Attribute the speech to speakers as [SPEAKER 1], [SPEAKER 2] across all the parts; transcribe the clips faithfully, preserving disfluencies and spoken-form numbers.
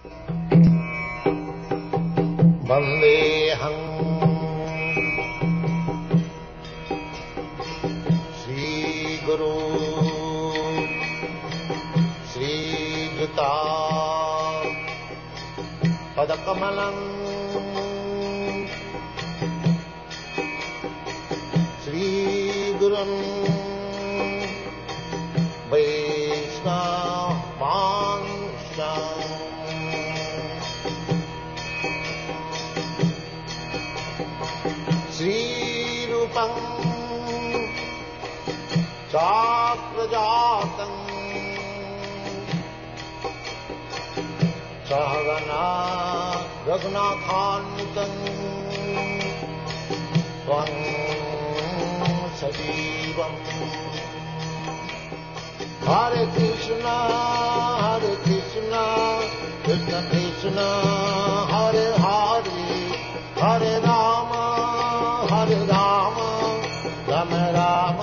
[SPEAKER 1] वन्देऽहं श्रीगुरु श्रीयुता पदकमलं श्रीगुरुं वैष्णवांश्च श्रीरूपं चाप्रजातं सहगना रघुनाथान्वितं त्वं सजीवम्। हरे कृष्ण हरे कृष्ण कृष्ण कृष्ण हरे हरे हरे राम हरे राम राम राम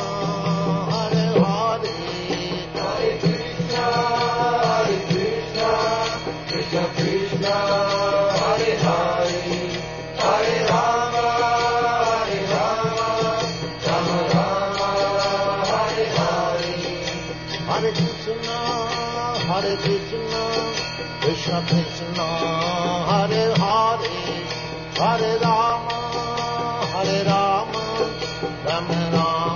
[SPEAKER 1] हरे हरे। हरे कृष्ण हरे कृष्ण कृष्ण कृष्ण हरे हरे हरे राम हरे राम राम राम हरे हरे। हरे कृष्ण हरे कृष्ण कृष्ण कृष्ण हरे हरे हरे राम हरे राम राम राम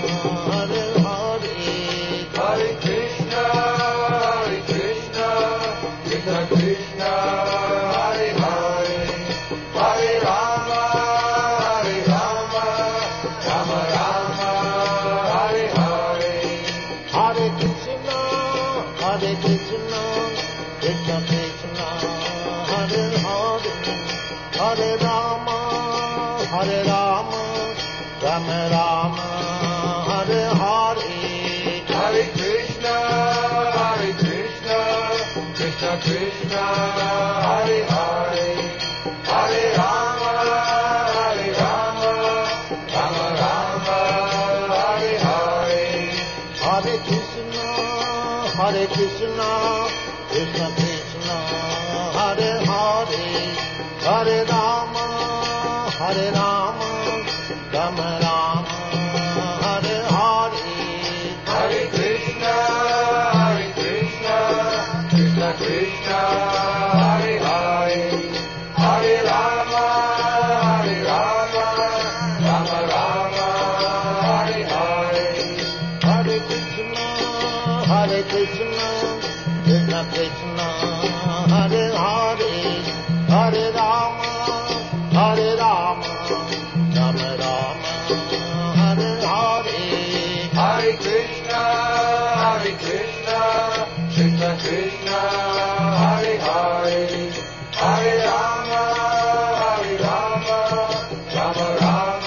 [SPEAKER 1] हरे हरे। हरे कृष्ण हरे कृष्ण कृष्ण कृष्ण हरे हरे हरे राम हरे राम राम राम हरे हरे। हरे कृष्ण हरे कृष्ण कृष्ण कृष्ण हरे हरे हरे राम हरे राम राम राम हरे हरे। हरे कृष्ण हरे कृष्ण कृष्ण कृष्ण हरे हरे हरे राम हरे राम राम राम हरे हरे। हरे कृष्ण हरे कृष्ण कृष्ण कृष्ण हरे हरे हरे राम हरे राम राम राम हरे हरे। हरे कृष्ण हरे कृष्ण कृष्ण कृष्ण हरे हरे हरे राम हरे राम राम राम हरे हरे। हरे कृष्ण हरे कृष्ण कृष्ण कृष्ण हरे हरे हरे राम हरे राम राम राम हरे हरे। हरे कृष्ण हरे कृष्ण कृष्ण कृष्ण हरे हरे हरे राम हरे राम राम राम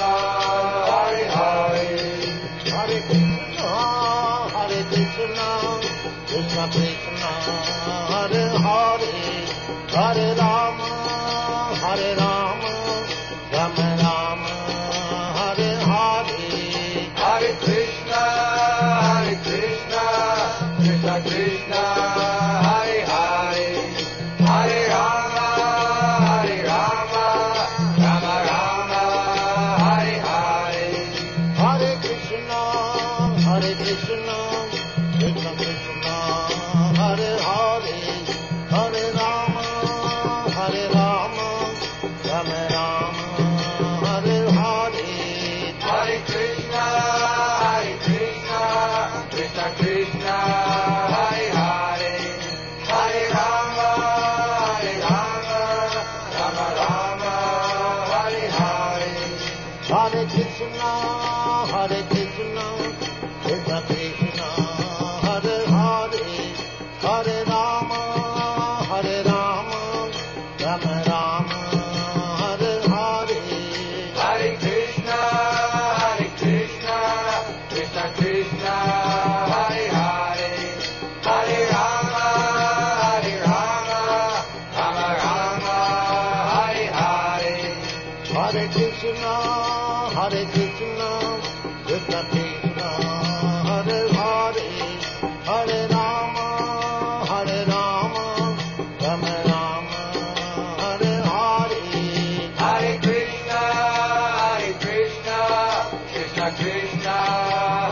[SPEAKER 1] हरे हरे। हरे कृष्ण हरे कृष्ण कृष्ण कृष्ण हरे हरे हरे राम हरे राम राम राम हरे हरे। हरे कृष्ण हरे कृष्ण कृष्ण कृष्ण हरे हरे हरे राम हरे राम राम राम हरे हरे। हरे कृष्ण हरे कृष्ण कृष्ण कृष्ण हरे हरे हरे राम हरे राम राम राम हरे हरे। हरे कृष्ण हरे कृष्ण कृष्ण कृष्ण हरे हरे हरे राम हरे राम राम राम हरे हरे। हरे कृष्ण हरे कृष्ण कृष्ण कृष्ण हरे हरे हरे राम हरे राम राम राम हरे हरे। हरे कृष्ण हरे कृष्ण कृष्ण कृष्ण हरे हरे हरे राम हरे राम राम राम हरे हरे। हरे कृष्ण हरे कृष्ण कृष्ण कृष्ण हरे हरे हरे राम हरे राम राम राम
[SPEAKER 2] Krishna